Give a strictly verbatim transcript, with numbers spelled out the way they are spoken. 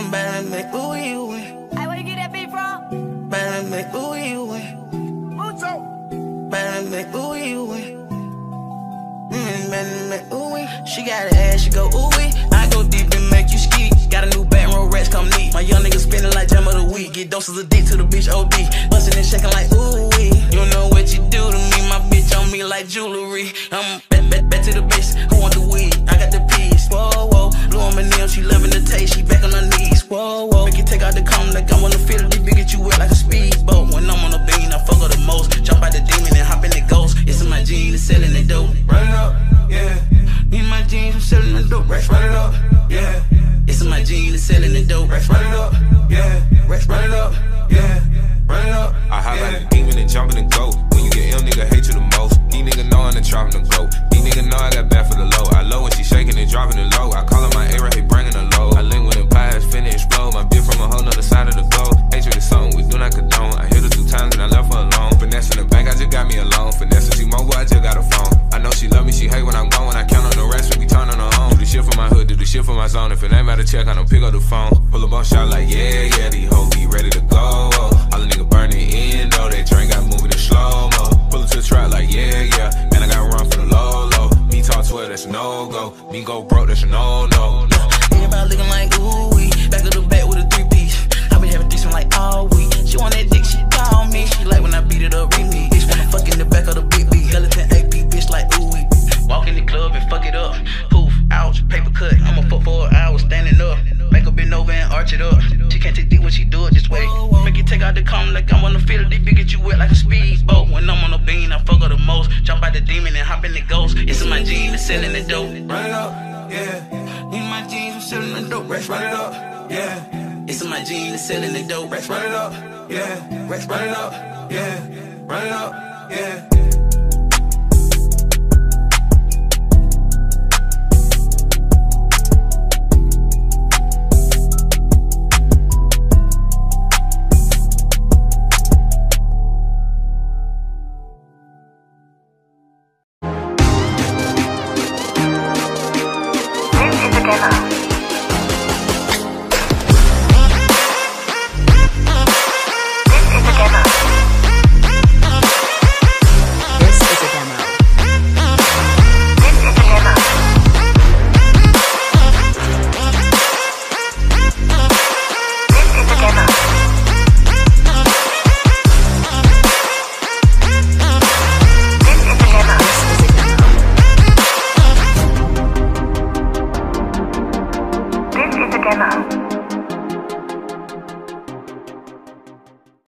Better make ooey ooey. Hey, where you get that beat from? Better make ooey ooey. Mooktoven. Better make ooey ooey. Mmm, better make ooey. She got an ass, she go ooey. I go deep and make you skeet. Got a new bankroll, rats come neat. My young nigga spinning like jam of the week. Get doses of dick to the bitch O D. Bustin' and shaking like ooh wee. You know what you do to me, my bitch on me like jewelry. I'm back, back, back to the bitch. Who want the weed? I got the peas. Whoa, whoa. Blue on my nails, she loving the taste. She back on her knees. Whoa, whoa. Make you take out the comb like I wanna feel it. Deep, get you wet like a speedboat. When I'm on the bean, I fuck her the most. Jump out the demon and hop in the ghost. It's in my jeans, selling the dope. Run it up, yeah. In my jeans, I'm selling the dope. Run it up, yeah. It's in my jeans, selling the dope. Run it up, yeah. Run it up, yeah. Run it up. I hop like a demon and jump in and go. When you get ill, nigga hate you the most. These niggas know I'm the dropping the go. These niggas know I got bad for the low. I low when she shaking and dropping it low. I call her my A-Rap, he bringing the low. I link with the pies, finna explode. My bitch from a whole nother side of the globe. Hatred is something we do not condone. I hit her two times and I left her alone. Finesse in the bank, I just got me alone. Finesse she mobile, I just got a phone. I know she love me, she hate when I'm gone. When I count on the rest, we be turning her on. Do the shit for my hood, do the shit for my zone. If it ain't about to check, I don't pick up the phone. Pull up on shot like yeah, yeah, these hoes be ready to go. All the niggas burning in though, that train got moving in slow-mo. Pull up to the trap like yeah, yeah, man I gotta run for the low, low. Me talk twelve, that's a no-go. Me go broke, that's a no-no, no. Everybody looking like ooh wee. Back of the back with a three-piece. I been having threesome like all week. She want that dick, she call me. She like when I beat it up, read me. Bitch wanna fuck in the back of the big B. Skeleton A P, bitch like ooh wee. Walk in the club and fuck it up. Poof, ouch, paper cut. I'ma fuck for an hour standing up. Make her bend over and arch it up. She can't take dick when she do it this way. Make you take out the comb like I wanna feel it. They get you wet like a speedboat. When I'm on the bean, I fuck her the most. Jump out the demon and hop in the ghost. It's in my jeans, selling the dope. Run it up, yeah. In my jeans, I'm selling the dope. Run it up, yeah. It's in my jeans, selling the dope. Run it up, yeah. Run it up, yeah. Run it up, yeah. This is a demo.